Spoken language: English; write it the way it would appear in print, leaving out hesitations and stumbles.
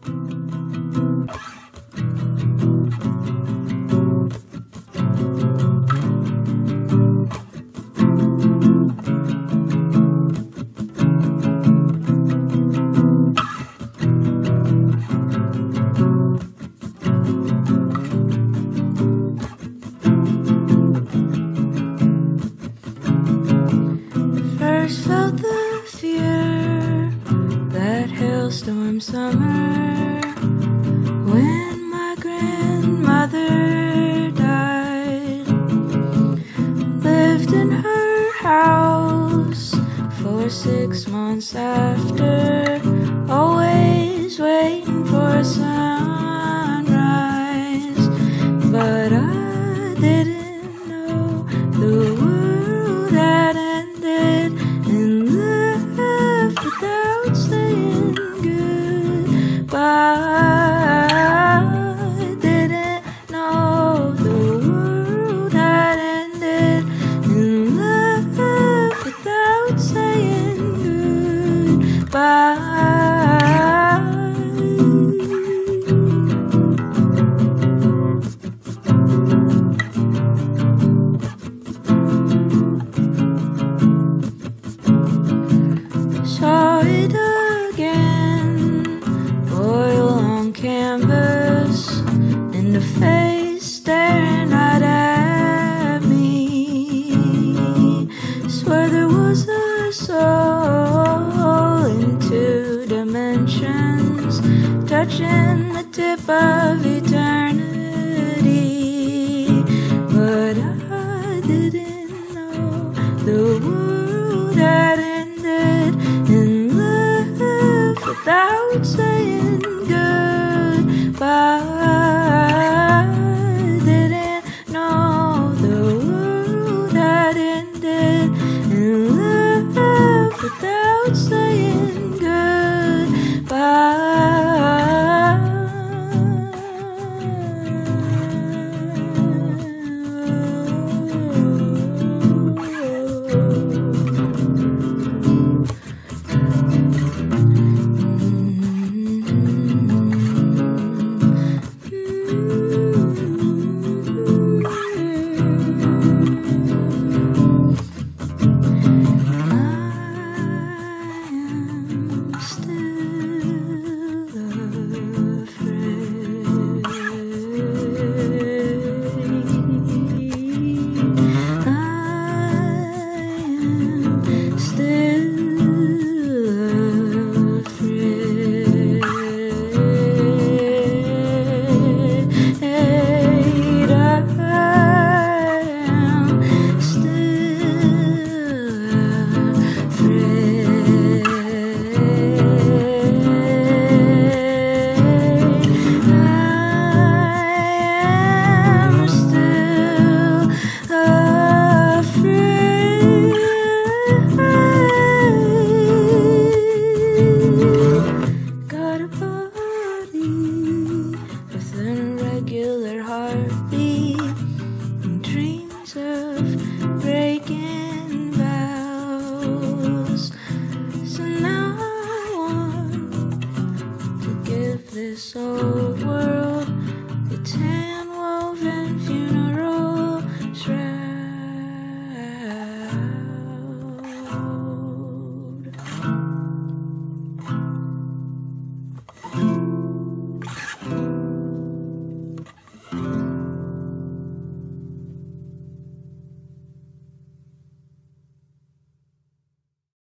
First felt the fear, that hailstorm summer, when my grandmother died. Lived in her house for 6 months after, always waiting for sunrise. But I didn't know the world had ended and left without saying goodbye. I didn't know the world had ended and left without saying goodbye. Saw it again, oil on canvas, and the face staring right at me. Swear there was a soul in 2 dimensions, touching the tip of eternity. But I didn't know the world had ended and left without saying goodbye. I didn't know the world had ended and left without saying goodbye. Got a body with an irregular heartbeat and dreams of breaking vows. So now I want to give this old world